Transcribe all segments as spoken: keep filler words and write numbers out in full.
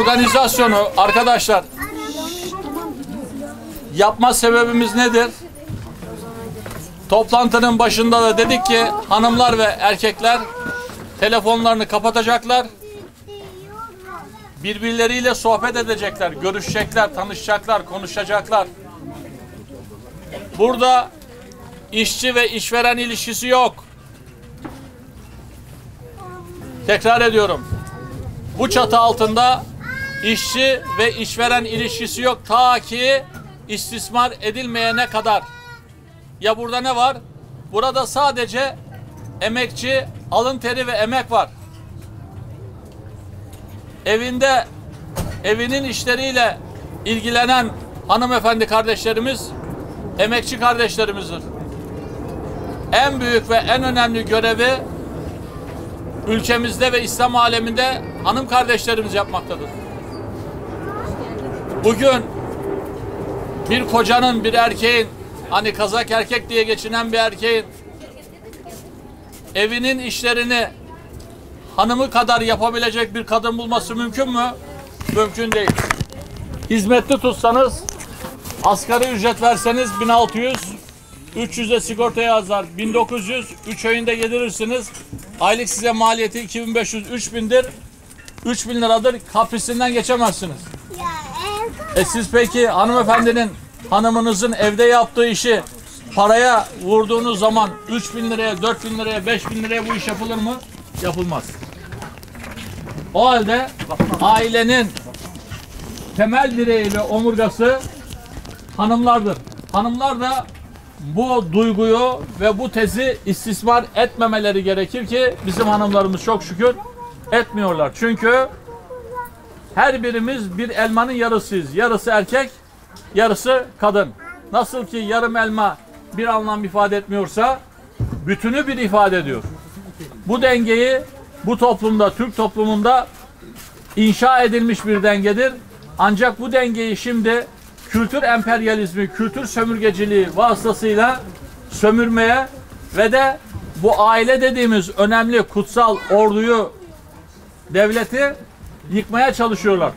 organizasyonu arkadaşlar yapma sebebimiz nedir? Toplantının başında da dedik ki hanımlar ve erkekler telefonlarını kapatacaklar. Birbirleriyle sohbet edecekler, görüşecekler, tanışacaklar, konuşacaklar. Burada işçi ve işveren ilişkisi yok. Tekrar ediyorum. Bu çatı altında işçi ve işveren ilişkisi yok ta ki istismar edilmeyene kadar. Ya burada ne var? Burada sadece emekçi, alın teri ve emek var. Evinde, evinin işleriyle ilgilenen hanımefendi kardeşlerimiz, emekçi kardeşlerimizdir. En büyük ve en önemli görevi ülkemizde ve İslam aleminde hanım kardeşlerimiz yapmaktadır. Bugün bir kocanın, bir erkeğin, hani kazak erkek diye geçinen bir erkeğin evinin işlerini hanımı kadar yapabilecek bir kadın bulması mümkün mü? Mümkün değil. Hizmetli tutsanız, asgari ücret verseniz bin altı yüz, üç yüze sigortaya yazar, bin dokuz yüz, üç ayında gelirirsiniz. Aylık size maliyeti iki bin beş yüz, üç bindir. üç bin liradır. Kapısından geçemezsiniz. E siz peki hanımefendinin, hanımınızın evde yaptığı işi paraya vurduğunuz zaman üç bin liraya, dört bin liraya, beş bin liraya bu iş yapılır mı? Yapılmaz. O halde ailenin temel direği ve omurgası hanımlardır. Hanımlar da bu duyguyu ve bu tezi istismar etmemeleri gerekir ki bizim hanımlarımız çok şükür etmiyorlar. Çünkü her birimiz bir elmanın yarısıyız. Yarısı erkek, yarısı kadın. Nasıl ki yarım elma bir anlam ifade etmiyorsa bütünü bir ifade ediyor. Bu dengeyi bu toplumda, Türk toplumunda inşa edilmiş bir dengedir. Ancak bu dengeyi şimdi kültür emperyalizmi, kültür sömürgeciliği vasıtasıyla sömürmeye ve de bu aile dediğimiz önemli kutsal orduyu, devleti yıkmaya çalışıyorlar.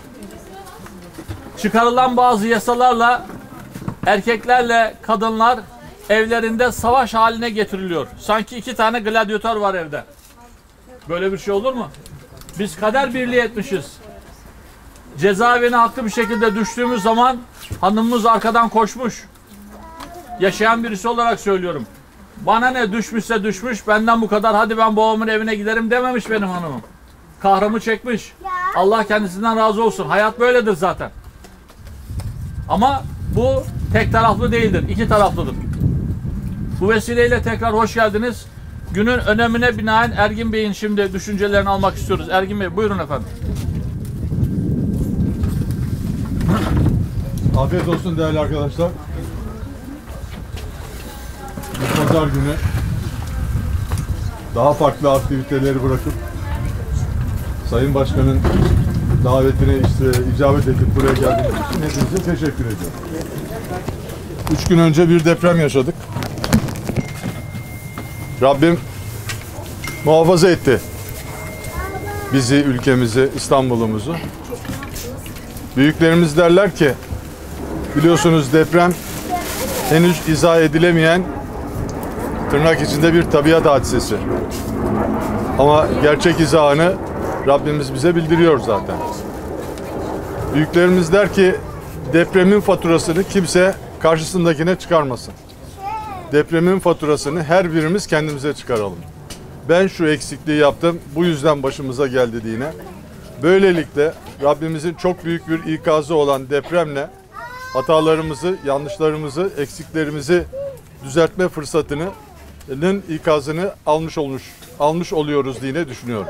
Çıkarılan bazı yasalarla erkeklerle kadınlar evlerinde savaş haline getiriliyor. Sanki iki tane gladyatör var evde. Böyle bir şey olur mu? Biz kader birliği etmişiz. Cezaevine haklı bir şekilde düştüğümüz zaman hanımımız arkadan koşmuş. Yaşayan birisi olarak söylüyorum. Bana ne, düşmüşse düşmüş, benden bu kadar, hadi ben babamın evine giderim dememiş benim hanımım. Kahrımı çekmiş. Allah kendisinden razı olsun. Hayat böyledir zaten. Ama bu tek taraflı değildir. İki taraflıdır. Bu vesileyle tekrar hoş geldiniz. Günün önemine binaen Ergin Bey'in şimdi düşüncelerini almak istiyoruz. Ergin Bey buyurun efendim. Afiyet olsun değerli arkadaşlar. Bu pazar günü daha farklı aktiviteleri bırakıp Sayın Başkan'ın davetine işte icabet edip buraya geldiğiniz için hepinize teşekkür ediyorum. Üç gün önce bir deprem yaşadık. Rabbim muhafaza etti bizi, ülkemizi, İstanbul'umuzu. Büyüklerimiz derler ki, biliyorsunuz deprem henüz izah edilemeyen tırnak içinde bir tabiat hadisesi. Ama gerçek izahını Rabbimiz bize bildiriyor zaten. Büyüklerimiz der ki depremin faturasını kimse karşısındakine çıkarmasın. Depremin faturasını her birimiz kendimize çıkaralım. Ben şu eksikliği yaptım, bu yüzden başımıza geldi diyene. Böylelikle Rabbimizin çok büyük bir ikazı olan depremle hatalarımızı, yanlışlarımızı, eksiklerimizi düzeltme fırsatının ikazını almış olmuş, almış oluyoruz diye düşünüyorum.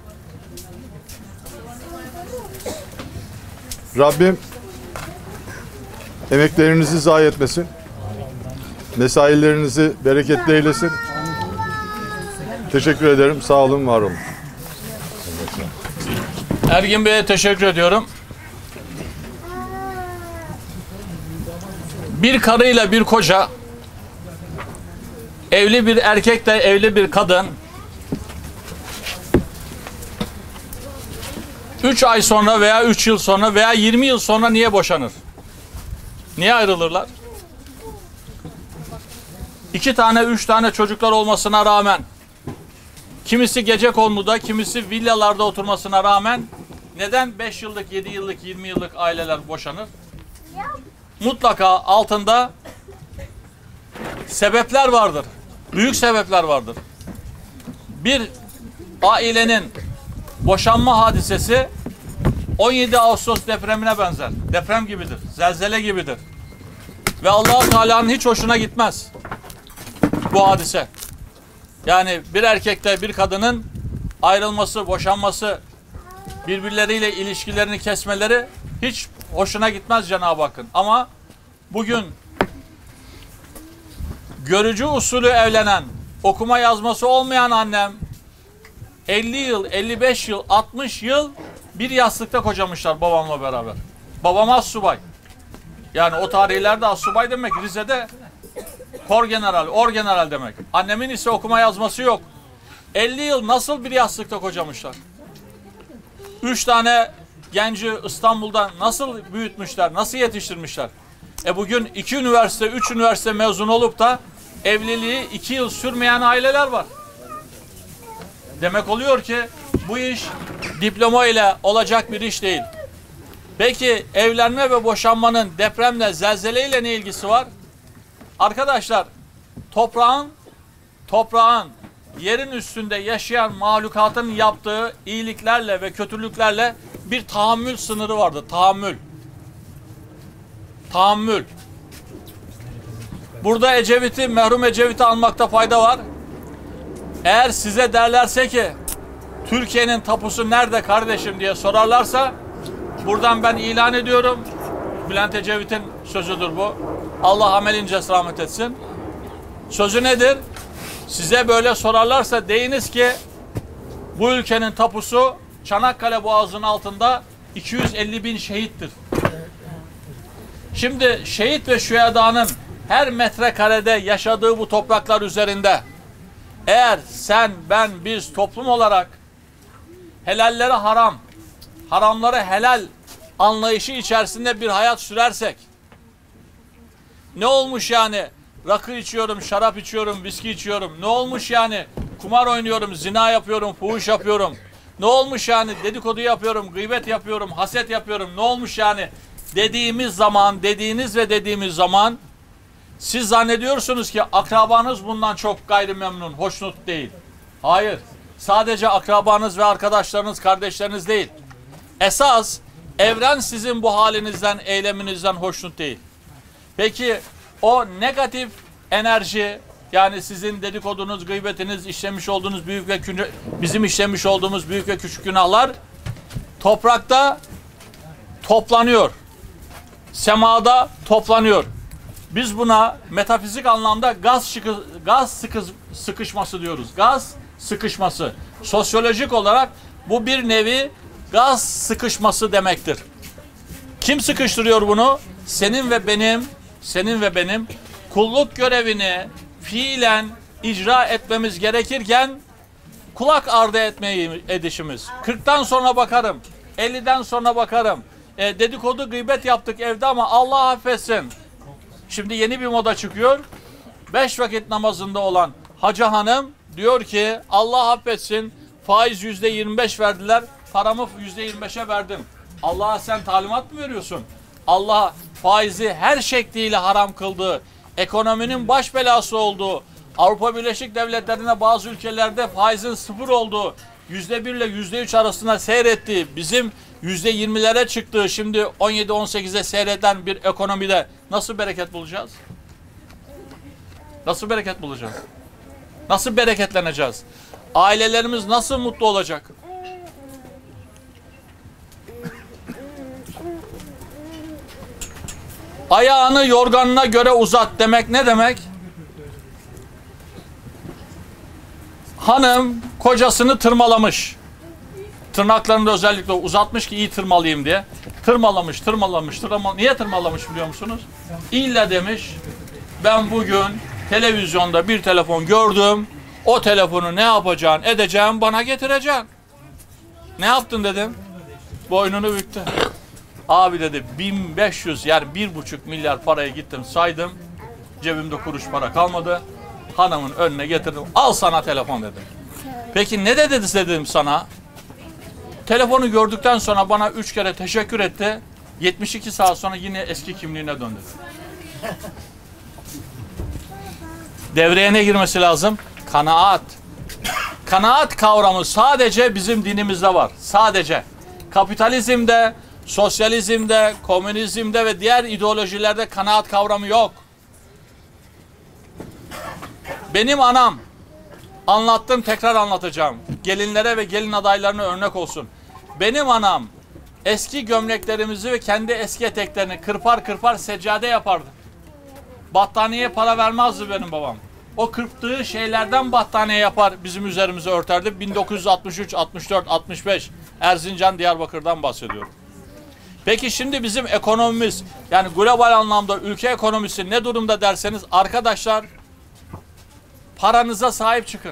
Rabbim emeklerinizi zayi etmesin. Mesailerinizi bereketli eylesin. Teşekkür ederim. Sağ olun, var olun. Ergin Bey'e teşekkür ediyorum. Bir karıyla bir koca, evli bir erkekle evli bir kadın üç ay sonra veya üç yıl sonra veya yirmi yıl sonra niye boşanır? Niye ayrılırlar? İki tane, üç tane çocuklar olmasına rağmen, kimisi gecekonduda, kimisi villalarda oturmasına rağmen neden beş yıllık, yedi yıllık, yirmi yıllık aileler boşanır? Mutlaka altında sebepler vardır. Büyük sebepler vardır. Bir ailenin boşanma hadisesi on yedi Ağustos depremine benzer. Deprem gibidir. Zelzele gibidir. Ve Allah-u Teala'nın hiç hoşuna gitmez bu hadise. Yani bir erkekle bir kadının ayrılması, boşanması, birbirleriyle ilişkilerini kesmeleri hiç hoşuna gitmez Cenab-ı Hakk'ın. Ama bugün görücü usulü evlenen, okuma yazması olmayan annem elli yıl, elli beş yıl, altmış yıl bir yastıkta kocamışlar babamla beraber. Babam assubay. Yani o tarihlerde assubay demek Rize'de kor general, or general demek. Annemin ise okuma yazması yok. elli yıl nasıl bir yastıkta kocamışlar? Üç tane genci İstanbul'da nasıl büyütmüşler, nasıl yetiştirmişler? E bugün iki üniversite, üç üniversite mezun olup da evliliği iki yıl sürmeyen aileler var. Demek oluyor ki bu iş diploma ile olacak bir iş değil. Peki evlenme ve boşanmanın depremle, zelzeleyle ne ilgisi var? Arkadaşlar, toprağın toprağın yerin üstünde yaşayan mahlukatın yaptığı iyiliklerle ve kötülüklerle bir tahammül sınırı vardı. Tahammül. Tahammül. Burada Ecevit'i, merhum Ecevit'i almakta fayda var. Eğer size derlerse ki Türkiye'nin tapusu nerede kardeşim diye sorarlarsa buradan ben ilan ediyorum. Bülent Ecevit'in sözüdür bu. Allah amelince rahmet etsin. Sözü nedir? Size böyle sorarlarsa deyiniz ki bu ülkenin tapusu Çanakkale Boğazı'nın altında iki yüz elli bin şehittir. Şimdi şehit ve şühedanın her metrekarede yaşadığı bu topraklar üzerinde eğer sen, ben, biz toplum olarak helalleri haram, haramları helal anlayışı içerisinde bir hayat sürersek ne olmuş yani? Rakı içiyorum, şarap içiyorum, viski içiyorum. Ne olmuş yani? Kumar oynuyorum, zina yapıyorum, fuhuş yapıyorum. Ne olmuş yani? Dedikodu yapıyorum, gıybet yapıyorum, haset yapıyorum. Ne olmuş yani? Dediğimiz zaman, dediğiniz ve dediğimiz zaman siz zannediyorsunuz ki akrabanız bundan çok gayrimemnun, hoşnut değil. Hayır. Sadece akrabanız ve arkadaşlarınız, kardeşleriniz değil. Esas evren sizin bu halinizden, eyleminizden hoşnut değil. Peki o negatif enerji, yani sizin dedikodunuz, gıybetiniz, işlemiş olduğunuz büyük ve küçük, bizim işlemiş olduğumuz büyük ve küçük günahlar toprakta toplanıyor. Semada toplanıyor. Biz buna metafizik anlamda gaz, şıkı, gaz sıkı, sıkışması diyoruz. Gaz sıkışması. Sosyolojik olarak bu bir nevi gaz sıkışması demektir. Kim sıkıştırıyor bunu? Senin ve benim, senin ve benim kulluk görevini fiilen icra etmemiz gerekirken kulak ardı etmeyi edişimiz. kırktan sonra bakarım, elliden sonra bakarım. E, dedikodu, gıybet yaptık evde ama Allah affetsin. Şimdi yeni bir moda çıkıyor. Beş vakit namazında olan hacı hanım diyor ki Allah affetsin, faiz yüzde yirmi beş verdiler, paramı yüzde yirmi beşe verdim. Allah'a sen talimat mı veriyorsun? Allah faizi her şekliyle haram kıldığı, ekonominin baş belası olduğu, Avrupa Birleşik Devletleri'nde bazı ülkelerde faizin sıfır olduğu, yüzde bir ile yüzde üç arasında seyrettiği, bizim yüzde yirmilere çıktığı, şimdi on yedi on sekize seyreden bir ekonomide nasıl bereket bulacağız? Nasıl bereket bulacağız? Nasıl bereketleneceğiz? Ailelerimiz nasıl mutlu olacak? Ayağını yorganına göre uzat demek ne demek? Hanım kocasını tırmalamış. Tırnaklarını da özellikle uzatmış ki iyi tırmalayayım diye. Tırmalamış, tırmalamış, tırmalamış. Niye tırmalamış biliyor musunuz? İlla demiş, ben bugün televizyonda bir telefon gördüm. O telefonu ne yapacaksın, edeceğim, bana getireceksin. Ne yaptın dedim. boynunu büktü. Abi dedi bin beş yüz yani bir buçuk milyar parayı gittim saydım. Cebimde kuruş para kalmadı. Hanımın önüne getirdim. Al sana telefon dedim. Peki ne dedi dedim sana? Telefonu gördükten sonra bana üç kere teşekkür etti. yetmiş iki saat sonra yine eski kimliğine döndü. Devreye ne girmesi lazım? Kanaat. Kanaat kavramı sadece bizim dinimizde var. Sadece. Kapitalizmde, sosyalizmde, komünizmde ve diğer ideolojilerde kanaat kavramı yok. Benim anam, anlattım tekrar anlatacağım. Gelinlere ve gelin adaylarına örnek olsun. Benim anam eski gömleklerimizi ve kendi eski eteklerini kırpar kırpar seccade yapardı. Battaniyeye para vermezdi benim babam. O kırptığı şeylerden battaniye yapar, bizim üzerimize örterdi. bin dokuz yüz altmış üç, altmış dört, altmış beş Erzincan, Diyarbakır'dan bahsediyorum. Peki şimdi bizim ekonomimiz, yani global anlamda ülke ekonomisi ne durumda derseniz arkadaşlar, paranıza sahip çıkın.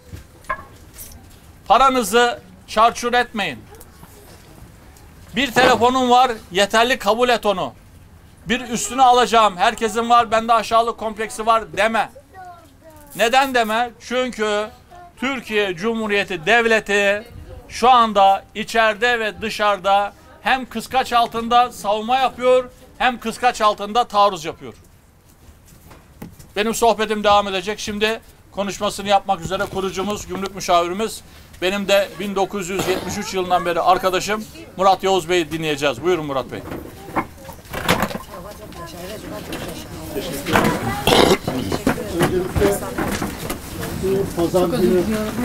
Paranızı çarçur etmeyin. Bir telefonum var, yeterli kabul et onu. Bir üstüne alacağım, herkesin var, bende aşağılık kompleksi var deme. Neden deme? Çünkü Türkiye Cumhuriyeti Devleti şu anda içeride ve dışarıda hem kıskaç altında savunma yapıyor, hem kıskaç altında taarruz yapıyor. Benim sohbetim devam edecek. Şimdi konuşmasını yapmak üzere kurucumuz, gümrük müşavirimiz, benim de bin dokuz yüz yetmiş üç yılından beri arkadaşım Murat Yavuz Bey'i dinleyeceğiz. Buyurun Murat Bey. Öncelikle bu pazar günü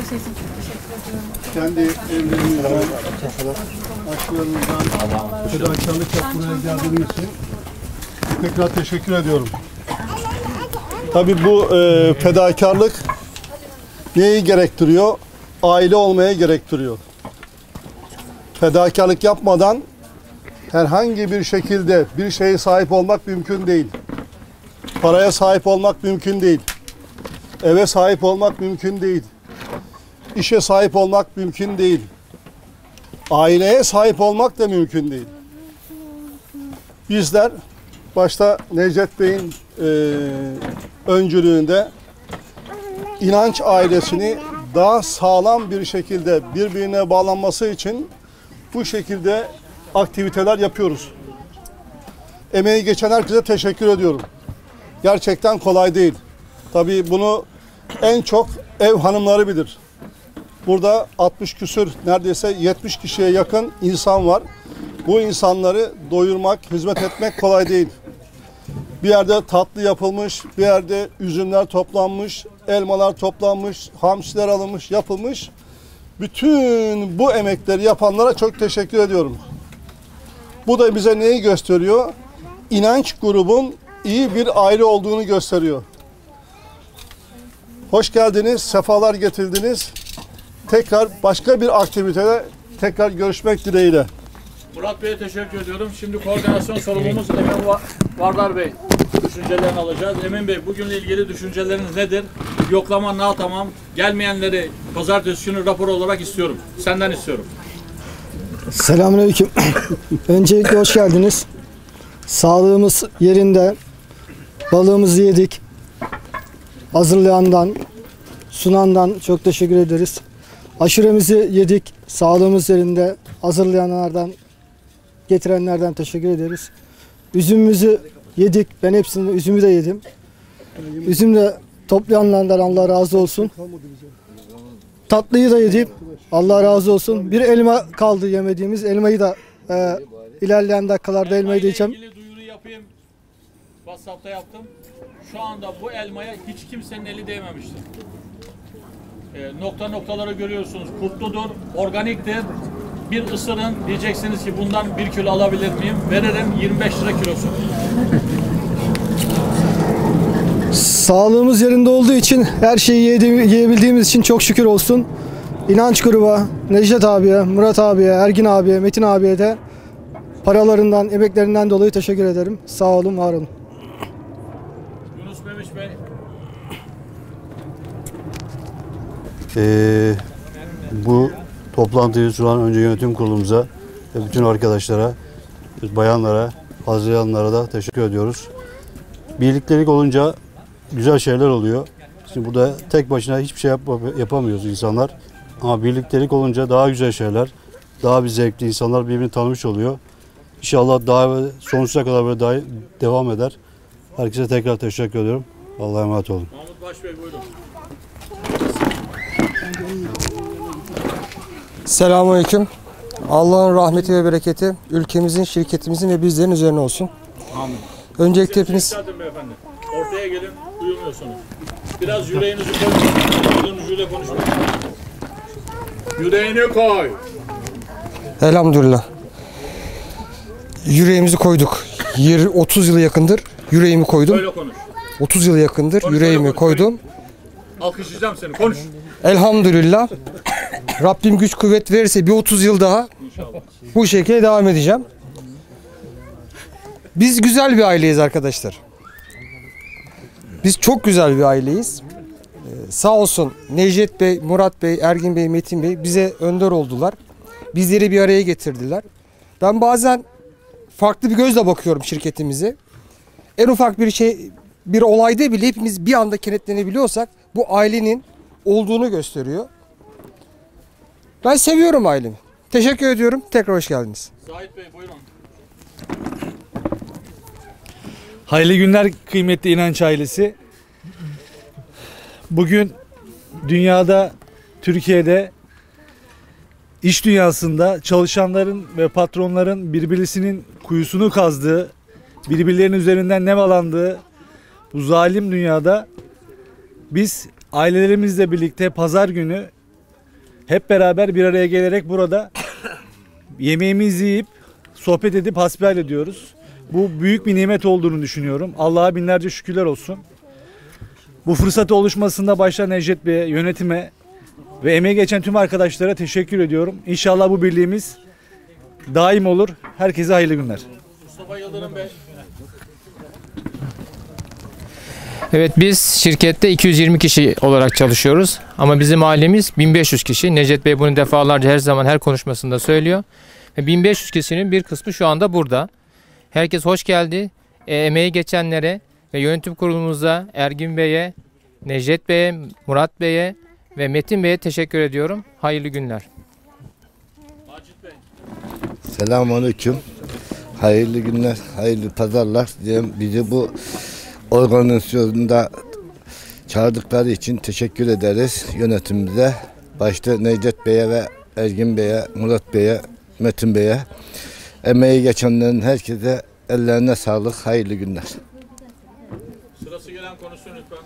kendi evlerimizden, aşklarımızdan fedakarlık yapmaya geldiğiniz için tekrar teşekkür ediyorum. Tabii bu e, fedakarlık neyi gerektiriyor? Aile olmaya gerektiriyor. Fedakarlık yapmadan herhangi bir şekilde bir şeye sahip olmak mümkün değil. Paraya sahip olmak mümkün değil. Eve sahip olmak mümkün değil. İşe sahip olmak mümkün değil. Aileye sahip olmak da mümkün değil. Bizler başta Necdet Bey'in e, öncülüğünde inanç ailesini daha sağlam bir şekilde birbirine bağlanması için bu şekilde aktiviteler yapıyoruz. Emeği geçen herkese teşekkür ediyorum. Gerçekten kolay değil. Tabii bunu en çok ev hanımları bilir. Burada altmış küsür, neredeyse yetmiş kişiye yakın insan var. Bu insanları doyurmak, hizmet etmek kolay değil. Bir yerde tatlı yapılmış, bir yerde üzümler toplanmış, elmalar toplanmış, hamsiler alınmış, yapılmış. Bütün bu emekleri yapanlara çok teşekkür ediyorum. Bu da bize neyi gösteriyor? İnanç grubun iyi bir aile olduğunu gösteriyor. Hoş geldiniz, sefalar getirdiniz. Tekrar başka bir aktivitede tekrar görüşmek dileğiyle. Murat Bey'e teşekkür ediyorum. Şimdi koordinasyon sorumlumuz Emin Vardar Bey. Düşüncelerini alacağız. Emin Bey, bugünle ilgili düşünceleriniz nedir? Yoklama ne tamam? Gelmeyenleri pazartesi günü rapor olarak istiyorum. Senden istiyorum. Selamünaleyküm. Öncelikle hoş geldiniz. Sağlığımız yerinde. Balığımızı yedik. Hazırlayandan, sunandan çok teşekkür ederiz. Aşuremizi yedik. Sağlığımız yerinde. Hazırlayanlardan, getirenlerden teşekkür ederiz. Üzümümüzü yedik. Ben hepsini, üzümü de yedim. Üzüm de toplayanlardan Allah razı olsun. Tatlıyı da yedim. Allah razı olsun. Bir elma kaldı yemediğimiz. Elmayı da e, ilerleyen dakikalarda elmayı da yiyeceğim. İlgili duyuru yapayım. WhatsApp'ta yaptım. Şu anda bu elmaya hiç kimsenin eli değmemiştir. E, nokta noktaları görüyorsunuz. Kurtludur, organiktir. Bir ısırın, diyeceksiniz ki bundan bir kilo alabilir miyim? Veririm, yirmi beş lira kilosu. Sağlığımız yerinde olduğu için, her şeyi yiyebildiğimiz için çok şükür olsun. İnanç gruba, Necdet abiye, Murat abiye, Ergin abiye, Metin abiye de paralarından, emeklerinden dolayı teşekkür ederim. Sağ olun, var olun. Yunus Memiş Bey. Ee, bu toplantıyı sunan önce yönetim kurulumuza, ve bütün arkadaşlara, bayanlara, hazırlayanlara da teşekkür ediyoruz. Birliktelik olunca güzel şeyler oluyor. Şimdi burada tek başına hiçbir şey yap yapamıyoruz insanlar. Ama birliktelik olunca daha güzel şeyler, daha bir zevkli, insanlar birbirini tanımış oluyor. İnşallah daha sonsuza kadar böyle daha devam eder. Herkese tekrar teşekkür ediyorum. Allah'a emanet olun. Mahmut Başbey buyurun. Selamünaleyküm. Allah'ın rahmeti ve bereketi ülkemizin, şirketimizin ve bizlerin üzerine olsun. Amin. Öncelikle hepiniz... Beyefendi. Ortaya gelin, duyulmuyorsunuz. Biraz yüreğinizi koyun. Duyduğunuzuyla konuşmayın. Yüreğini koy. Elhamdülillah. Yüreğimizi koyduk. otuz yılı yakındır yüreğimi koydum. Böyle konuş. otuz yılı yakındır Konuş, yüreğimi konuş, koydum. Alkışlayacağım seni, konuş. Elhamdülillah. Rabbim güç kuvvet verirse bir otuz yıl daha İnşallah. bu şekilde devam edeceğim. Biz güzel bir aileyiz arkadaşlar. Biz çok güzel bir aileyiz. Ee, sağ olsun Necdet Bey, Murat Bey, Ergin Bey, Metin Bey bize önder oldular. Bizleri bir araya getirdiler. Ben bazen farklı bir gözle bakıyorum şirketimize. En ufak bir şey, bir olayda bile hepimiz bir anda kenetlenebiliyorsak bu ailenin olduğunu gösteriyor. Ben seviyorum ailemi. Teşekkür ediyorum. Tekrar hoş geldiniz. Zahit Bey buyurun. Hayırlı günler kıymetli İnanç ailesi. Bugün dünyada, Türkiye'de, iş dünyasında çalışanların ve patronların birbirisinin kuyusunu kazdığı, birbirlerinin üzerinden nemalandığı bu zalim dünyada biz ailelerimizle birlikte pazar günü hep beraber bir araya gelerek burada yemeğimizi yiyip sohbet edip hasbihal ediyoruz. Bu büyük bir nimet olduğunu düşünüyorum. Allah'a binlerce şükürler olsun. Bu fırsatı oluşmasında başta Necdet Bey'e, yönetime ve emeği geçen tüm arkadaşlara teşekkür ediyorum. İnşallah bu birliğimiz daim olur. Herkese hayırlı günler. Mustafa Yıldırım Bey. Evet, biz şirkette iki yüz yirmi kişi olarak çalışıyoruz. Ama bizim ailemiz bin beş yüz kişi. Necdet Bey bunu defalarca her zaman her konuşmasında söylüyor. Ve bin beş yüz kişinin bir kısmı şu anda burada. Herkes hoş geldi. E, emeği geçenlere ve yönetim kurulumuza, Ergin Bey'e, Necdet Bey'e, Murat Bey'e ve Metin Bey'e teşekkür ediyorum. Hayırlı günler. Macit Bey. Selamünaleyküm. Hayırlı günler, hayırlı pazarlar. Bizi bu organizasyonda çağırdıkları için teşekkür ederiz yönetimimize. Başta Necdet Bey'e ve Ergin Bey'e, Murat Bey'e, Metin Bey'e, emeği geçenlerin herkese ellerine sağlık, hayırlı günler. Sırası gelen konuşsun lütfen.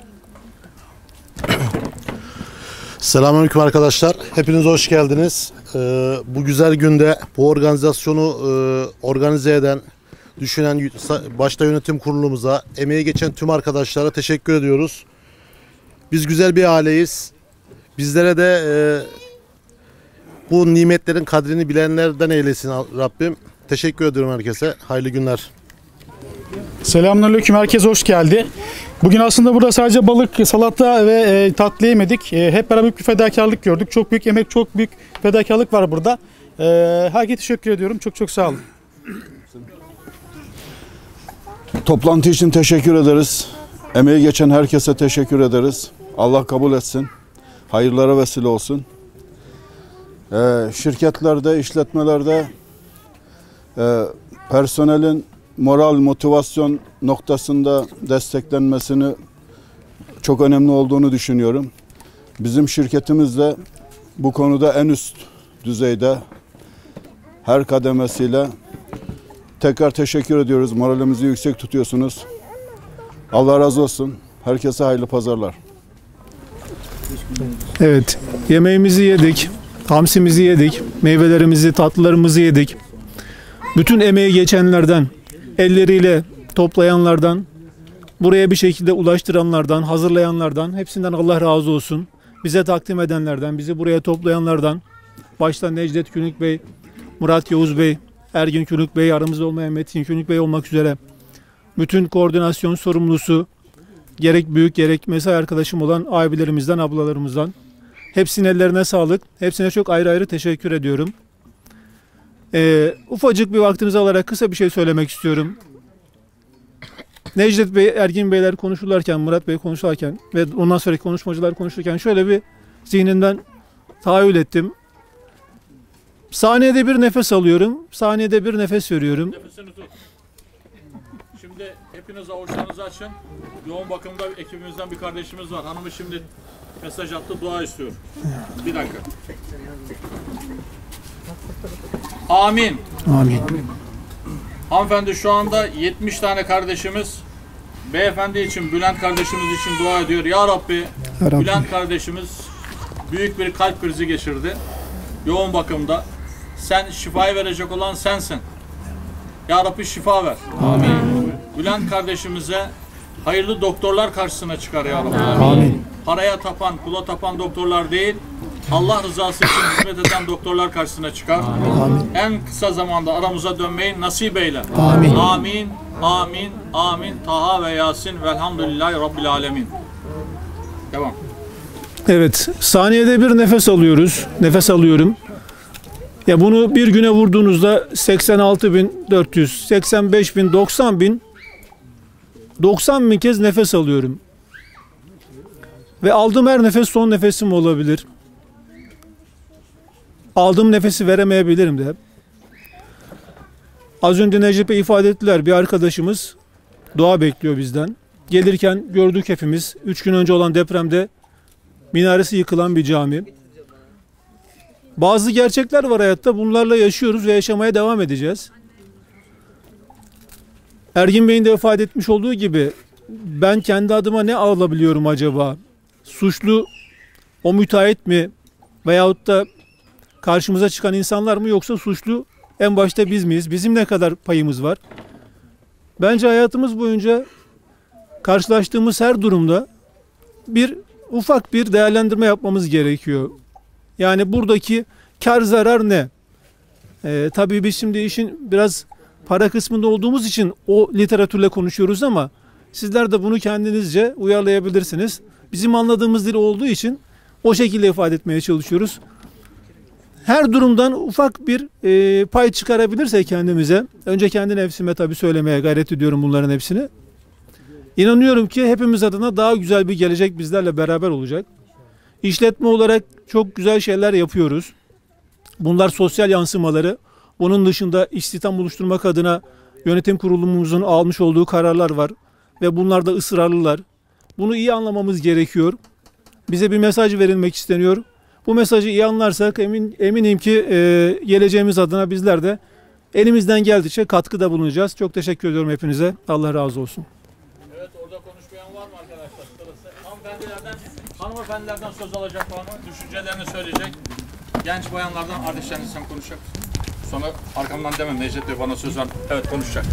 Selamünaleyküm arkadaşlar. Hepiniz hoş geldiniz. Ee, bu güzel günde bu organizasyonu e, organize eden, düşünen başta yönetim kurulumuza, emeği geçen tüm arkadaşlara teşekkür ediyoruz. Biz güzel bir aileyiz. Bizlere de e, bu nimetlerin kadrini bilenlerden eylesin Rabbim. Teşekkür ediyorum herkese. Hayırlı günler. Selamünaleyküm. Herkes hoş geldi. Bugün aslında burada sadece balık, salata ve e, tatlı yemedik. E, hep beraber büyük bir fedakarlık gördük. Çok büyük emek, çok büyük fedakarlık var burada. E, herkese teşekkür ediyorum. Çok çok sağ olun. Toplantı için teşekkür ederiz. Emeği geçen herkese teşekkür ederiz. Allah kabul etsin. Hayırlara vesile olsun. Ee, şirketlerde, işletmelerde e, personelin moral, motivasyon noktasında desteklenmesini çok önemli olduğunu düşünüyorum. Bizim şirketimiz de bu konuda en üst düzeyde her kademesiyle. Tekrar teşekkür ediyoruz. Moralimizi yüksek tutuyorsunuz. Allah razı olsun. Herkese hayırlı pazarlar. Evet, yemeğimizi yedik, hamsimizi yedik, meyvelerimizi, tatlılarımızı yedik. Bütün emeği geçenlerden, elleriyle toplayanlardan, buraya bir şekilde ulaştıranlardan, hazırlayanlardan, hepsinden Allah razı olsun. Bize takdim edenlerden, bizi buraya toplayanlardan, başta Necdet Günük Bey, Murat Yavuz Bey, Ergin Günük Bey, aramızda olmayan Metin Günük Bey olmak üzere bütün koordinasyon sorumlusu, gerek büyük gerek mesai arkadaşım olan abilerimizden, ablalarımızdan hepsinin ellerine sağlık. Hepsine çok ayrı ayrı teşekkür ediyorum. Ee, ufacık bir vaktinizi alarak kısa bir şey söylemek istiyorum. Necdet Bey, Ergin Beyler konuşurlarken, Murat Bey konuşurken ve ondan sonraki konuşmacılar konuşurken şöyle bir zihnimden tahayyül ettim. Saniyede bir nefes alıyorum, saniyede bir nefes veriyorum. Nefesini tut. Şimdi hepiniz avuçlarınızı açın. Yoğun bakımda ekibimizden bir kardeşimiz var. Hanımı şimdi mesaj attı, dua istiyor. Bir dakika. Amin. Amin. Hanımefendi şu anda yetmiş tane kardeşimiz beyefendi için, Bülent kardeşimiz için dua ediyor. Ya Rabbi, Ya Rabbi. Bülent kardeşimiz büyük bir kalp krizi geçirdi. Yoğun bakımda. Sen şifayı verecek olan sensin. Ya Rabbi şifa ver. Amin. Bülent kardeşimize hayırlı doktorlar karşısına çıkar ya Rabbi. Amin. Paraya tapan, pula tapan doktorlar değil, Allah rızası için hizmet eden doktorlar karşısına çıkar. Amin. En kısa zamanda aramıza dönmeyi nasip eyle. Amin. Amin. Amin. Amin. Taha ve Yasin. Velhamdülillahi Rabbil alemin. Devam. Evet, saniyede bir nefes alıyoruz. Nefes alıyorum. Ya bunu bir güne vurduğunuzda seksen altı bin dört yüz, seksen beş bin, doksan bin, doksan bin kez nefes alıyorum. Ve aldığım her nefes son nefesim olabilir. Aldığım nefesi veremeyebilirim de. Az önce Necip Bey ifade ettiler. Bir arkadaşımız dua bekliyor bizden. Gelirken gördük hepimiz. Üç gün önce olan depremde minaresi yıkılan bir cami. Bazı gerçekler var hayatta. Bunlarla yaşıyoruz ve yaşamaya devam edeceğiz. Ergin Bey'in de ifade etmiş olduğu gibi ben kendi adıma ne alabiliyorum acaba? Suçlu o müteahhit mi? Veyahut da karşımıza çıkan insanlar mı, yoksa suçlu en başta biz miyiz? Bizim ne kadar payımız var? Bence hayatımız boyunca karşılaştığımız her durumda bir ufak bir değerlendirme yapmamız gerekiyor. Yani buradaki kar zarar ne? Ee, tabii biz şimdi işin biraz para kısmında olduğumuz için o literatürle konuşuyoruz ama sizler de bunu kendinizce uyarlayabilirsiniz. Bizim anladığımız dil olduğu için o şekilde ifade etmeye çalışıyoruz. Her durumdan ufak bir e, pay çıkarabilirsek kendimize, önce kendi nefsime tabii söylemeye gayret ediyorum bunların hepsini. İnanıyorum ki hepimiz adına daha güzel bir gelecek bizlerle beraber olacak. İşletme olarak çok güzel şeyler yapıyoruz. Bunlar sosyal yansımaları. Bunun dışında istihdam oluşturmak adına yönetim kurulumumuzun almış olduğu kararlar var. Ve bunlar da ısrarlılar. Bunu iyi anlamamız gerekiyor. Bize bir mesaj verilmek isteniyor. Bu mesajı iyi anlarsak emin, eminim ki e, geleceğimiz adına bizler de elimizden geldikçe katkıda bulunacağız. Çok teşekkür ediyorum hepinize. Allah razı olsun. Evet, orada konuşmayan var mı arkadaşlar? Sırası. Hanımefendilerden, hanımefendilerden söz alacak var mı? Düşüncelerini söyleyecek. Genç bayanlardan kardeşleriniz sen konuşacak. Sonra arkamdan demem Necdet Bey bana söz ver. Evet, konuşacak.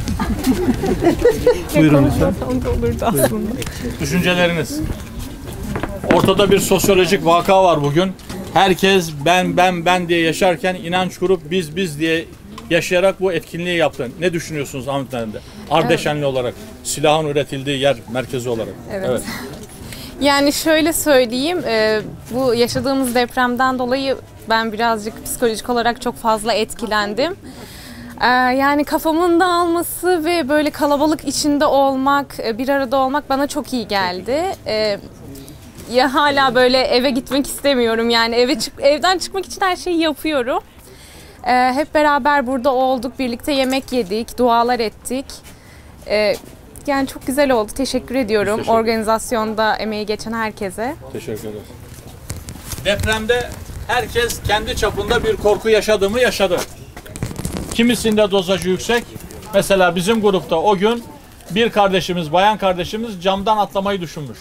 Buyurun lütfen. Olurdu aslında. Düşünceleriniz. Ortada bir sosyolojik vaka var bugün. Herkes ben ben ben diye yaşarken inanç kurup biz biz diye yaşayarak bu etkinliği yaptı. Ne düşünüyorsunuz hanımefendi? Ardeşenli evet. olarak, silahın üretildiği yer merkezi olarak. Evet. evet. Yani şöyle söyleyeyim, e, bu yaşadığımız depremden dolayı ben birazcık psikolojik olarak çok fazla etkilendim. E, yani kafamın dağılması ve böyle kalabalık içinde olmak, e, bir arada olmak bana çok iyi geldi. E, ya hala böyle eve gitmek istemiyorum, yani eve çık evden çıkmak için her şeyi yapıyorum. E, hep beraber burada olduk, birlikte yemek yedik, dualar ettik. E, Yani çok güzel oldu. Teşekkür ediyorum. Teşekkür organizasyonda emeği geçen herkese. Teşekkür ederim. Depremde herkes kendi çapında bir korku yaşadı mı yaşadı. Kimisinde dozajı yüksek. Mesela bizim grupta o gün bir kardeşimiz, bayan kardeşimiz camdan atlamayı düşünmüş.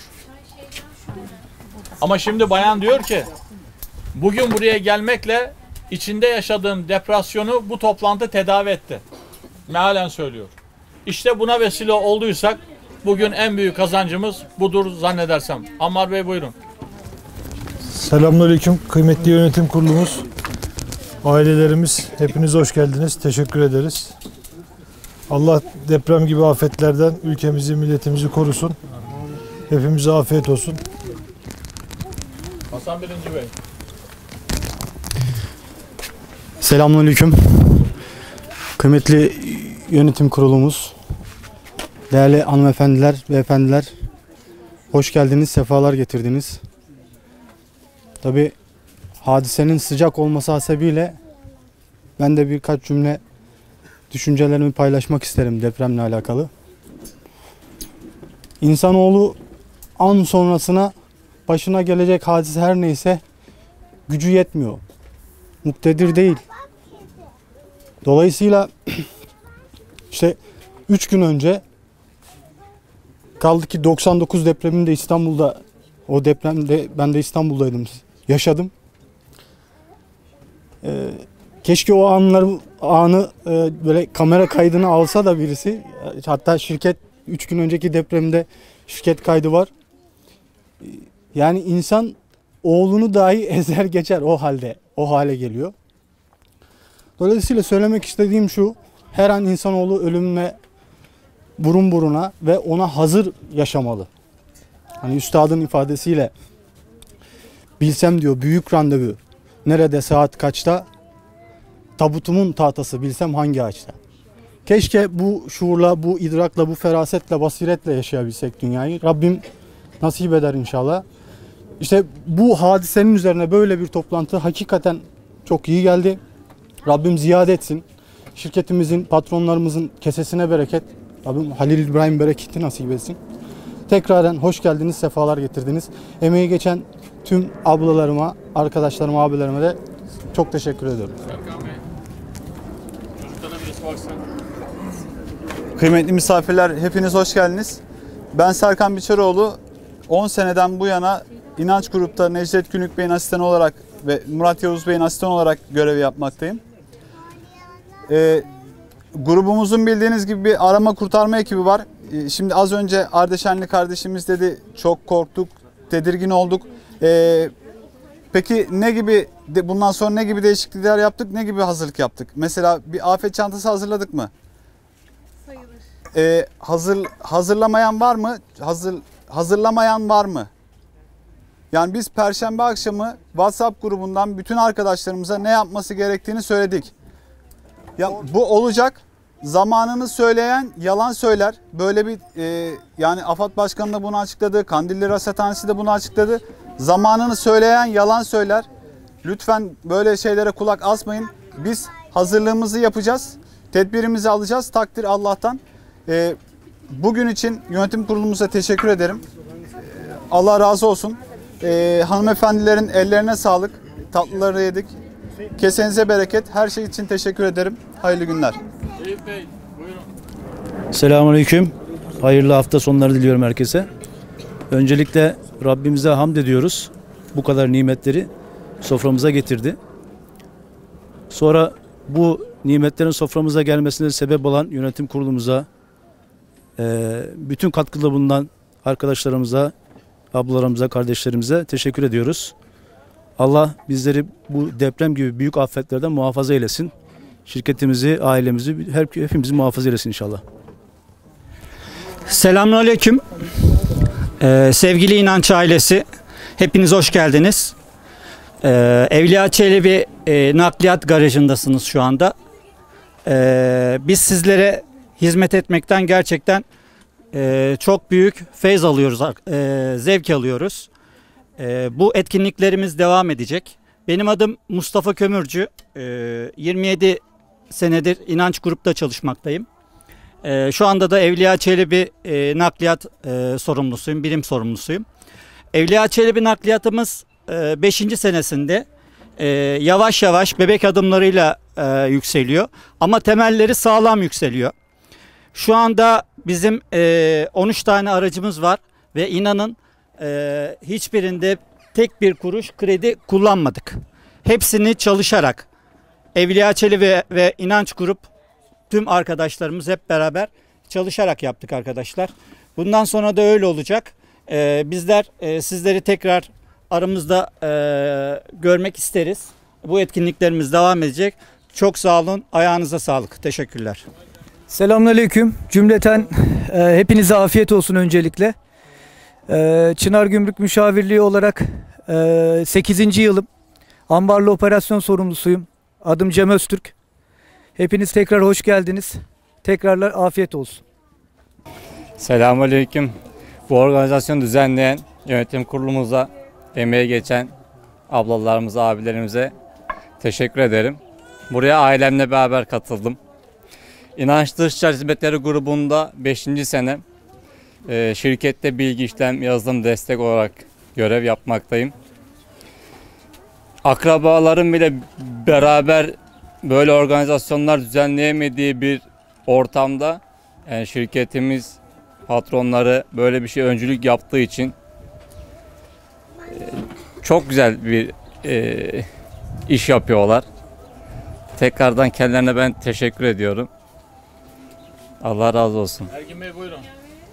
Ama şimdi bayan diyor ki bugün buraya gelmekle içinde yaşadığım depresyonu bu toplantı tedavi etti. Mealen söylüyor. İşte buna vesile olduysak bugün en büyük kazancımız budur zannedersem. Ammar Bey buyurun. Selamünaleyküm kıymetli yönetim kurulumuz, ailelerimiz, hepiniz hoş geldiniz. Teşekkür ederiz. Allah deprem gibi afetlerden ülkemizi, milletimizi korusun. Hepimize afiyet olsun. Hasan Birinci Bey. Selamünaleyküm. Kıymetli yönetim kurulumuz, değerli hanımefendiler, beyefendiler, hoş geldiniz, sefalar getirdiniz. Tabii hadisenin sıcak olması hasebiyle ben de birkaç cümle düşüncelerimi paylaşmak isterim depremle alakalı. İnsanoğlu an sonrasına başına gelecek hadise her neyse gücü yetmiyor. Muktedir değil. Dolayısıyla işte üç gün önce kaldı ki doksan dokuz depreminde İstanbul'da, o depremde ben de İstanbul'daydım, yaşadım. Ee, keşke o anları, anı e, böyle kamera kaydını alsa da birisi. Hatta şirket üç gün önceki depremde şirket kaydı var. Yani insan oğlunu dahi ezer geçer o halde, o hale geliyor. Dolayısıyla söylemek istediğim şu, her an insanoğlu ölümle burun buruna ve ona hazır yaşamalı. Hani üstadın ifadesiyle bilsem diyor büyük randevu nerede saat kaçta, tabutumun tahtası bilsem hangi ağaçta. Keşke bu şuurla, bu idrakla, bu ferasetle, basiretle yaşayabilsek dünyayı. Rabbim nasip eder inşallah. İşte bu hadisenin üzerine böyle bir toplantı hakikaten çok iyi geldi. Rabbim ziyade etsin. Şirketimizin, patronlarımızın kesesine bereket. Rabbim Halil İbrahim bereketi nasip etsin. Tekrardan hoş geldiniz, sefalar getirdiniz. Emeği geçen tüm ablalarıma, arkadaşlarıma, abilerime de çok teşekkür ediyorum. Serkan Bey, çocuklara birisi baksın. Kıymetli misafirler, hepiniz hoş geldiniz. Ben Serkan Biçeroğlu. on seneden bu yana İnanç Grup'ta Necdet Günük Bey'in asistanı olarak ve Murat Yavuz Bey'in asistanı olarak görev yapmaktayım. Ee, grubumuzun bildiğiniz gibi bir arama kurtarma ekibi var. Ee, şimdi az önce Ardeşenli kardeşimiz dedi, çok korktuk, tedirgin olduk. Ee, peki ne gibi, bundan sonra ne gibi değişiklikler yaptık, ne gibi hazırlık yaptık? Mesela bir afet çantası hazırladık mı? Sayılır. Ee, hazır hazırlamayan var mı? Hazır hazırlamayan var mı? Yani biz Perşembe akşamı WhatsApp grubundan bütün arkadaşlarımıza ne yapması gerektiğini söyledik. Ya bu olacak. Zamanını söyleyen yalan söyler. Böyle bir e, yani AFAD Başkanı da bunu açıkladı. Kandilli Rasathanesi de bunu açıkladı. Zamanını söyleyen yalan söyler. Lütfen böyle şeylere kulak asmayın. Biz hazırlığımızı yapacağız. Tedbirimizi alacağız. Takdir Allah'tan. E, bugün için yönetim kurulumuza teşekkür ederim. E, Allah razı olsun. E, hanımefendilerin ellerine sağlık. Tatlıları yedik. Kesenize bereket. Her şey için teşekkür ederim. Hayırlı günler. Eyüp Bey, buyurun. Selamünaleyküm. Hayırlı hafta sonları diliyorum herkese. Öncelikle Rabbimize hamd ediyoruz. Bu kadar nimetleri soframıza getirdi. Sonra bu nimetlerin soframıza gelmesine sebep olan yönetim kurulumuza, bütün katkıda bulunan arkadaşlarımıza, ablalarımıza, kardeşlerimize teşekkür ediyoruz. Allah bizleri bu deprem gibi büyük afetlerden muhafaza eylesin. Şirketimizi, ailemizi, her, hepimizi muhafaza eylesin inşallah. Selamünaleyküm. Ee, sevgili İnanç ailesi, hepiniz hoş geldiniz. Ee, Evliya Çelebi e, nakliyat garajındasınız şu anda. Ee, biz sizlere hizmet etmekten gerçekten e, çok büyük feyz alıyoruz, e, zevk alıyoruz. E, bu etkinliklerimiz devam edecek. Benim adım Mustafa Kömürcü. E, yirmi yedi senedir İnanç Grup'ta çalışmaktayım. E, şu anda da Evliya Çelebi e, nakliyat e, sorumlusuyum, birim sorumlusuyum. Evliya Çelebi nakliyatımız e, beşinci senesinde e, yavaş yavaş bebek adımlarıyla e, yükseliyor. Ama temelleri sağlam yükseliyor. Şu anda bizim e, on üç tane aracımız var ve inanın e, hiçbirinde tek bir kuruş kredi kullanmadık. Hepsini çalışarak Evliya Çelebi ve, ve İnanç Grup tüm arkadaşlarımız hep beraber çalışarak yaptık arkadaşlar. Bundan sonra da öyle olacak. E, bizler e, sizleri tekrar aramızda e, görmek isteriz. Bu etkinliklerimiz devam edecek. Çok sağ olun. Ayağınıza sağlık. Teşekkürler. Selamünaleyküm. Cümleten e, hepinize afiyet olsun öncelikle. E, Çınar Gümrük Müşavirliği olarak e, sekizinci yılım. Ambarlı operasyon sorumlusuyum. Adım Cem Öztürk. Hepiniz tekrar hoş geldiniz. Tekrarlar afiyet olsun. Selamünaleyküm. Bu organizasyonu düzenleyen yönetim kurulumuza, emeği geçen ablalarımıza, abilerimize teşekkür ederim. Buraya ailemle beraber katıldım. İnanç Dışişler Hizmetleri grubunda beşinci sene e, şirkette bilgi işlem yazılım destek olarak görev yapmaktayım. Akrabalarım bile beraber böyle organizasyonlar düzenleyemediği bir ortamda yani şirketimiz patronları böyle bir şey öncülük yaptığı için e, çok güzel bir e, iş yapıyorlar. Tekrardan kendilerine ben teşekkür ediyorum. Allah razı olsun. Ergin Bey buyurun.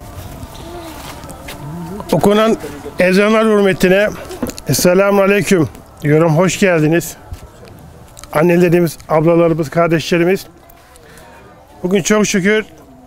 Okunan ezanlar hürmetine Esselamun Aleyküm diyorum. Hoş geldiniz. Annelerimiz, ablalarımız, kardeşlerimiz. Bugün çok şükür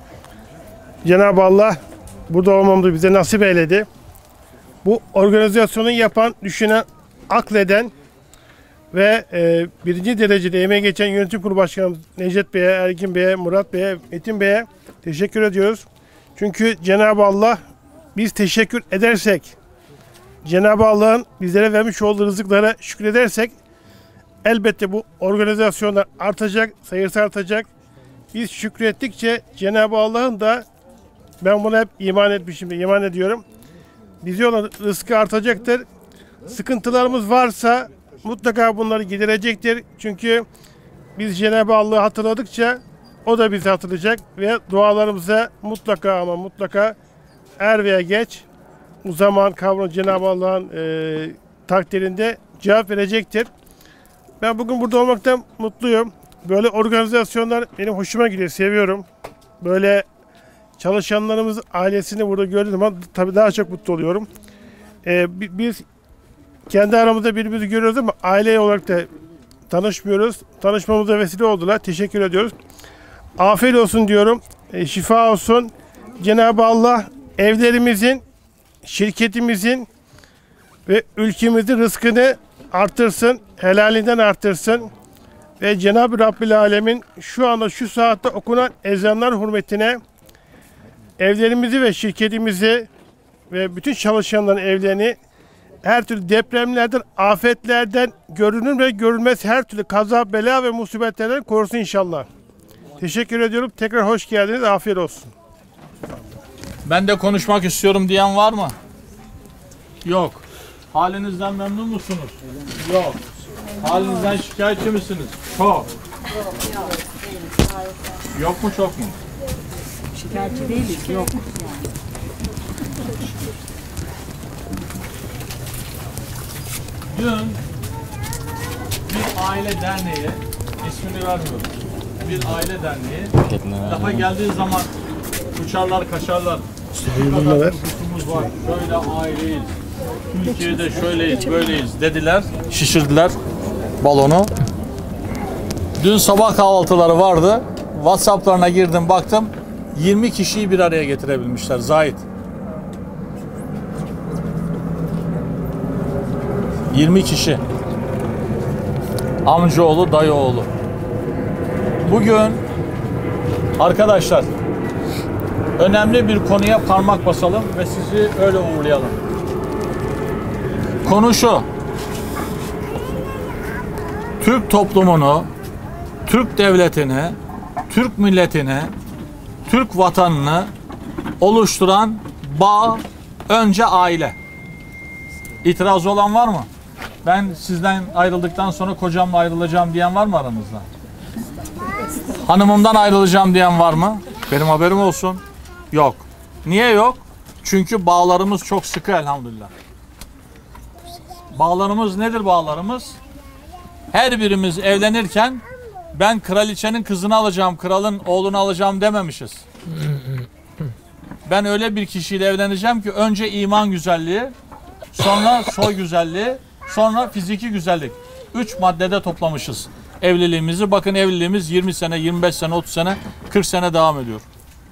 Cenab-ı Allah burada olmamızı bize nasip eyledi. Bu organizasyonu yapan, düşünen, akleden ve e, birinci derecede emeği geçen yönetim kurulu başkanımız Necdet Bey'e, Ergin Bey'e, Murat Bey'e, Metin Bey'e teşekkür ediyoruz. Çünkü Cenab-ı Allah biz teşekkür edersek, Cenab-ı Allah'ın bizlere vermiş olduğu rızıklara şükredersek elbette bu organizasyonlar artacak, sayısı artacak. Biz şükrettikçe Cenab-ı Allah'ın da ben buna hep iman etmişim, iman ediyorum. Bize olan rızkı artacaktır. Sıkıntılarımız varsa mutlaka bunları giderecektir. Çünkü biz Cenab-ı Allah'ı hatırladıkça o da bizi hatırlayacak ve dualarımıza mutlaka ama mutlaka er veya geç o zaman kavramı Cenab-ı Allah'ın e, takdirinde cevap verecektir. Ben bugün burada olmaktan mutluyum. Böyle organizasyonlar benim hoşuma gidiyor, seviyorum. Böyle çalışanlarımız ailesini burada gördüğüm zaman tabii daha çok mutlu oluyorum. Ee, biz kendi aramızda birbirimizi görüyoruz ama aile olarak da tanışmıyoruz. Tanışmamıza vesile oldular. Teşekkür ediyoruz. Afiyet olsun diyorum. E, şifa olsun. Cenab-ı Allah evlerimizin, şirketimizin ve ülkemizin rızkını artırsın. Helalinden artırsın. Ve Cenab-ı Rabbil Alemin şu anda şu saatte okunan ezanlar hürmetine evlerimizi ve şirketimizi ve bütün çalışanların evlerini her türlü depremlerden, afetlerden, görünür ve görünmez her türlü kaza, bela ve musibetlerden korusun inşallah. Teşekkür ediyorum. Tekrar hoş geldiniz. Afiyet olsun. Ben de konuşmak istiyorum diyen var mı? Yok. Halinizden memnun musunuz? Yok. Halinizden şikayetçi misiniz? Çok. Yok mu çok mu? Şikayetçi değiliz. Yok. Dün bir aile derneği, ismini vermiyorum, bir aile derneği lafa geldiği zaman uçarlar kaçarlar. Bu kadar nüfusumuz var, şöyle aileyiz, Türkiye'de şöyleyiz, böyleyiz dediler, şişirdiler balonu. Dün sabah kahvaltıları vardı, WhatsApp'larına girdim baktım, yirmi kişiyi bir araya getirebilmişler, Zahit. yirmi kişi. Amcaoğlu, dayıoğlu. Bugün arkadaşlar önemli bir konuya parmak basalım ve sizi öyle uğurlayalım. Konu şu. Türk toplumunu, Türk devletini, Türk milletini, Türk vatanını oluşturan bağ önce aile. İtirazı olan var mı? Ben sizden ayrıldıktan sonra kocamla ayrılacağım diyen var mı aranızda? Hanımımdan ayrılacağım diyen var mı? Benim haberim olsun. Yok. Niye yok? Çünkü bağlarımız çok sıkı elhamdülillah. Bağlarımız nedir bağlarımız? Her birimiz evlenirken ben kraliçenin kızını alacağım, kralın oğlunu alacağım dememişiz. Ben öyle bir kişiyle evleneceğim ki önce iman güzelliği, sonra soy güzelliği, sonra fiziki güzellik. Üç maddede toplamışız evliliğimizi. Bakın evliliğimiz yirmi sene, yirmi beş sene, otuz sene, kırk sene devam ediyor.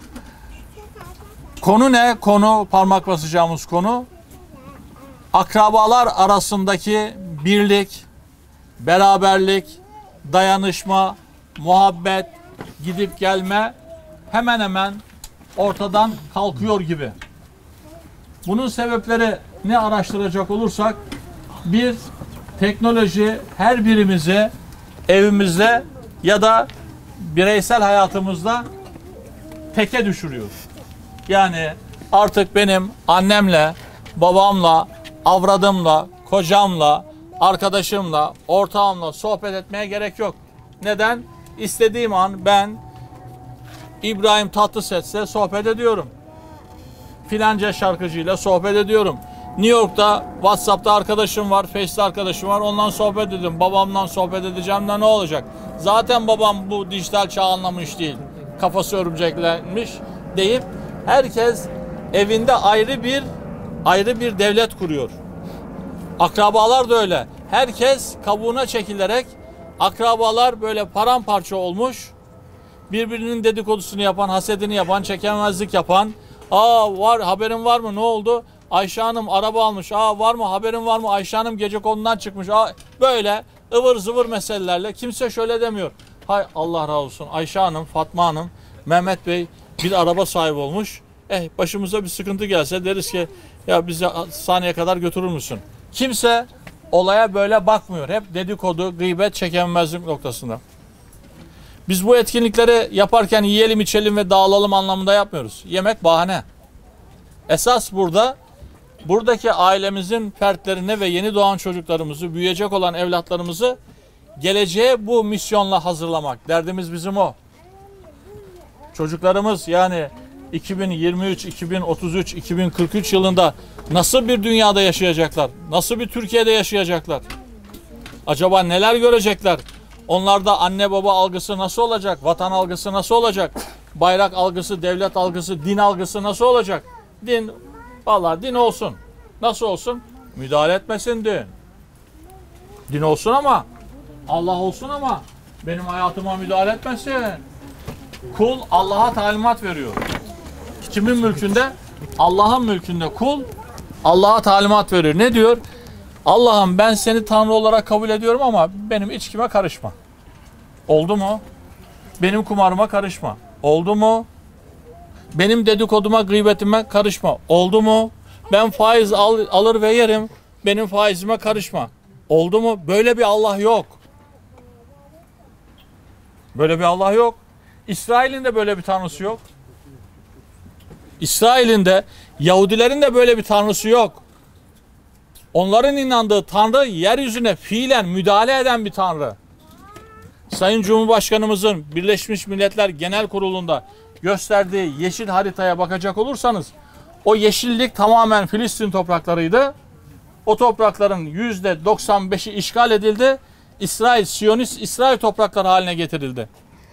Konu ne? Konu, parmak basacağımız konu. Akrabalar arasındaki birlik, beraberlik, dayanışma, muhabbet, gidip gelme hemen hemen ortadan kalkıyor gibi. Bunun sebepleri ne araştıracak olursak, bir, teknoloji her birimizi evimizde ya da bireysel hayatımızda teke düşürüyor. Yani artık benim annemle, babamla, avradımla, kocamla, arkadaşımla, ortağımla sohbet etmeye gerek yok. Neden? İstediğim an ben İbrahim Tatlıses'le sohbet ediyorum. Filanca şarkıcıyla sohbet ediyorum. New York'ta WhatsApp'ta arkadaşım var, Face'te arkadaşım var. Ondan sohbet ediyorum. Babamla sohbet edeceğim de ne olacak? Zaten babam bu dijital çağı anlamış değil. Kafası örümceklenmiş deyip herkes evinde ayrı bir ayrı bir devlet kuruyor. Akrabalar da öyle. Herkes kabuğuna çekilerek, akrabalar böyle paramparça olmuş. Birbirinin dedikodusunu yapan, hasedini yapan, çekemezlik yapan. Aa var, haberin var mı, ne oldu? Ayşe Hanım araba almış. Aa var mı, haberin var mı? Ayşe Hanım gecekondudan çıkmış. Aa, böyle ıvır zıvır meselelerle kimse şöyle demiyor. Hay Allah razı olsun, Ayşe Hanım, Fatma Hanım, Mehmet Bey bir araba sahibi olmuş. Eh başımıza bir sıkıntı gelse deriz ki ya bizi hastaneye kadar götürür müsün? Kimse olaya böyle bakmıyor. Hep dedikodu, gıybet, çekememezlik noktasında. Biz bu etkinlikleri yaparken yiyelim, içelim ve dağılalım anlamında yapmıyoruz. Yemek bahane. Esas burada buradaki ailemizin fertlerine ve yeni doğan çocuklarımızı, büyüyecek olan evlatlarımızı geleceğe bu misyonla hazırlamak. Derdimiz bizim o. Çocuklarımız yani iki bin yirmi üç, iki bin otuz üç, iki bin kırk üç yılında nasıl bir dünyada yaşayacaklar? Nasıl bir Türkiye'de yaşayacaklar? Acaba neler görecekler? Onlarda anne baba algısı nasıl olacak? Vatan algısı nasıl olacak? Bayrak algısı, devlet algısı, din algısı nasıl olacak? Din, vallahi din olsun. Nasıl olsun? Müdahale etmesin din. Din olsun ama, Allah olsun ama benim hayatıma müdahale etmesin. Kul Allah'a talimat veriyor. Kimin mülkünde? Allah'ın mülkünde kul Allah'a talimat veriyor. Ne diyor? Allah'ım ben seni Tanrı olarak kabul ediyorum ama benim içkime karışma. Oldu mu? Benim kumarıma karışma. Oldu mu? Benim dedikoduma, gıybetime karışma. Oldu mu? Ben faiz al, alır ve yerim. Benim faizime karışma. Oldu mu? Böyle bir Allah yok. Böyle bir Allah yok. İsrail'in de böyle bir tanrısı yok. İsrail'in de, Yahudilerin de böyle bir tanrısı yok. Onların inandığı tanrı yeryüzüne fiilen müdahale eden bir tanrı. Sayın Cumhurbaşkanımızın Birleşmiş Milletler Genel Kurulu'nda gösterdiği yeşil haritaya bakacak olursanız o yeşillik tamamen Filistin topraklarıydı. O toprakların yüzde doksan beşi işgal edildi. İsrail, Siyonist İsrail toprakları haline getirildi.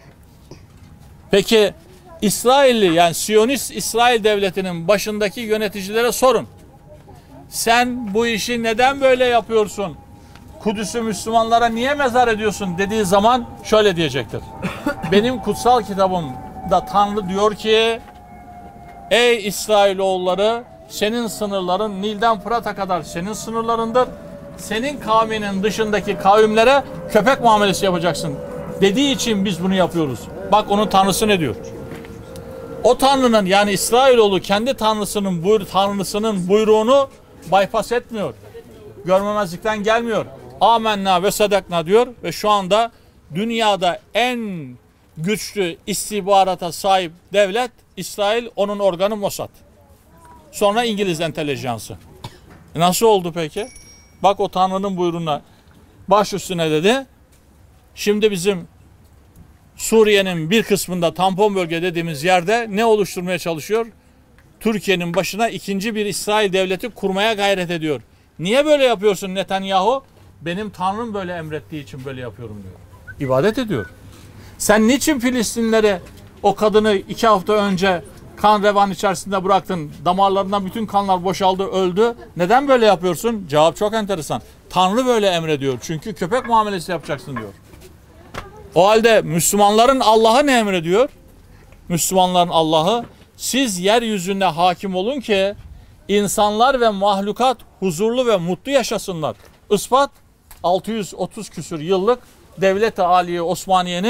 Peki İsrailli yani Siyonist İsrail devletinin başındaki yöneticilere sorun. Sen bu işi neden böyle yapıyorsun? Kudüs'ü Müslümanlara niye mezar ediyorsun dediği zaman şöyle diyecektir. Benim kutsal kitabımda Tanrı diyor ki ey İsrailoğulları senin sınırların Nil'den Fırat'a kadar senin sınırlarındır. Senin kavminin dışındaki kavimlere köpek muamelesi yapacaksın dediği için biz bunu yapıyoruz. Bak onun Tanrısı ne diyor? O Tanrı'nın yani İsrailoğlu kendi Tanrısının, buyur, Tanrısının buyruğunu bypass etmiyor. Görmemezlikten gelmiyor. Amenna ve sadakna diyor ve şu anda dünyada en güçlü istihbarata sahip devlet İsrail, onun organı Mossad. Sonra İngiliz entelejansı. E nasıl oldu peki? Bak o Tanrı'nın buyruğuna baş üstüne dedi. Şimdi bizim Suriye'nin bir kısmında tampon bölge dediğimiz yerde ne oluşturmaya çalışıyor? Türkiye'nin başına ikinci bir İsrail devleti kurmaya gayret ediyor. Niye böyle yapıyorsun Netanyahu? Benim Tanrım böyle emrettiği için böyle yapıyorum diyor. İbadet ediyor. Sen niçin Filistinleri o kadını iki hafta önce kan revan içerisinde bıraktın? Damarlarından bütün kanlar boşaldı, öldü. Neden böyle yapıyorsun? Cevap çok enteresan. Tanrı böyle emrediyor. Çünkü köpek muamelesi yapacaksın diyor. O halde Müslümanların Allah'ı ne emrediyor? Müslümanların Allah'ı siz yeryüzünde hakim olun ki insanlar ve mahlukat huzurlu ve mutlu yaşasınlar. Ispat altı yüz otuz küsür yıllık Devlet-i Aliye Osmaniye'nin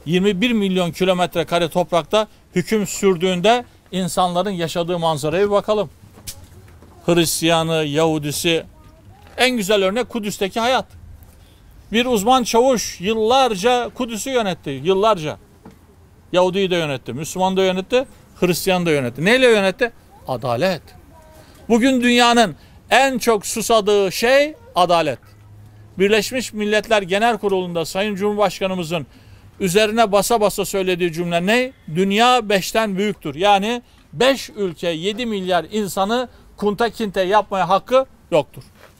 yirmi bir milyon kilometre kare toprakta hüküm sürdüğünde insanların yaşadığı manzaraya bir bakalım. Hristiyanı, Yahudisi, en güzel örnek Kudüs'teki hayat. Bir uzman çavuş yıllarca Kudüs'ü yönetti, yıllarca. Yahudi'yi de yönetti, Müslüman da yönetti, Hristiyan da yönetti. Neyle yönetti? Adalet. Bugün dünyanın en çok susadığı şey adalet. Birleşmiş Milletler Genel Kurulu'nda Sayın Cumhurbaşkanımızın üzerine basa basa söylediği cümle ne? Dünya beşten büyüktür. Yani beş ülke yedi milyar insanı kunta kinte yapmaya hakkı yoktur.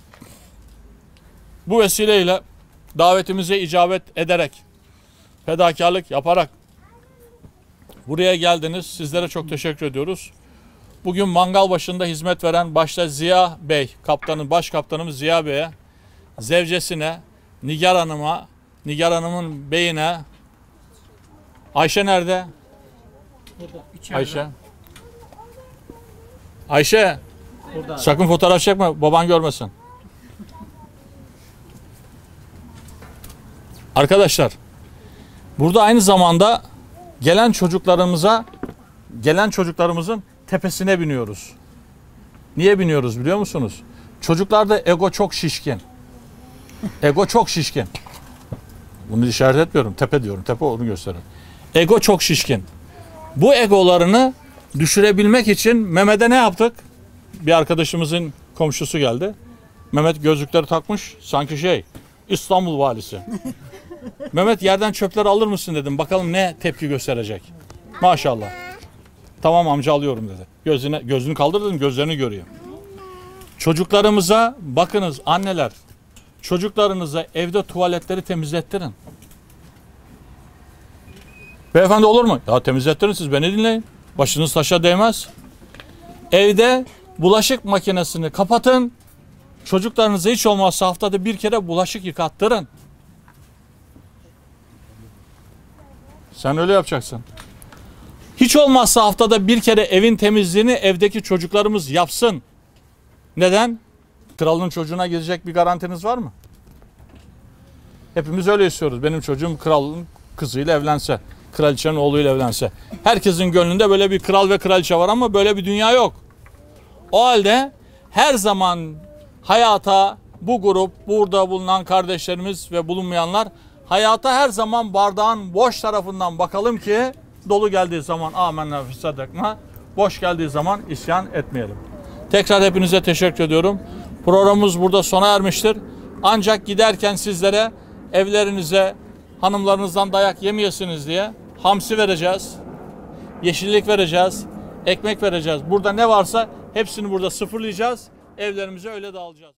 Bu vesileyle davetimize icabet ederek, fedakarlık yaparak buraya geldiniz. Sizlere çok teşekkür ediyoruz. Bugün mangal başında hizmet veren başta Ziya Bey, kaptanın, baş kaptanımız Ziya Bey'e, zevcesine, Nigar Hanım'a, Nigar Hanım'ın beyine, Ayşe nerede? Burada. Ayşe. Ayşe. Burada. Sakın fotoğraf çekme, baban görmesin. Arkadaşlar, burada aynı zamanda gelen çocuklarımıza, gelen çocuklarımızın tepesine biniyoruz. Niye biniyoruz biliyor musunuz? Çocuklarda ego çok şişkin. Ego çok şişkin. Bunu işaret etmiyorum. Tepe diyorum. Tepe onu gösteriyor. Ego çok şişkin. Bu egolarını düşürebilmek için Mehmet'e ne yaptık? Bir arkadaşımızın komşusu geldi. Mehmet gözlükleri takmış. Sanki şey İstanbul valisi. Mehmet yerden çöpleri alır mısın dedim. Bakalım ne tepki gösterecek. Maşallah. Tamam amca alıyorum dedi. Gözüne, gözünü kaldır dedim, gözlerini görüyor. Çocuklarımıza bakınız anneler. Çocuklarınıza evde tuvaletleri temizlettirin. Beyefendi olur mu? Ya temizlettirin, siz beni dinleyin. Başınız taşa değmez. Evde bulaşık makinesini kapatın. Çocuklarınıza hiç olmazsa haftada bir kere bulaşık yıkattırın. Sen öyle yapacaksın. Hiç olmazsa haftada bir kere evin temizliğini evdeki çocuklarımız yapsın. Neden? Kralın çocuğuna gidecek bir garantiniz var mı? Hepimiz öyle istiyoruz. Benim çocuğum kralın kızıyla evlense, kraliçenin oğluyla evlense. Herkesin gönlünde böyle bir kral ve kraliçe var ama böyle bir dünya yok. O halde her zaman hayata bu grup, burada bulunan kardeşlerimiz ve bulunmayanlar hayata her zaman bardağın boş tarafından bakalım ki dolu geldiği zaman amenna fi sadakna, boş geldiği zaman isyan etmeyelim. Tekrar hepinize teşekkür ediyorum. Programımız burada sona ermiştir. Ancak giderken sizlere evlerinize hanımlarınızdan dayak yemeyesiniz diye hamsi vereceğiz. Yeşillik vereceğiz. Ekmek vereceğiz. Burada ne varsa hepsini burada sıfırlayacağız. Evlerimize öyle dağılacağız.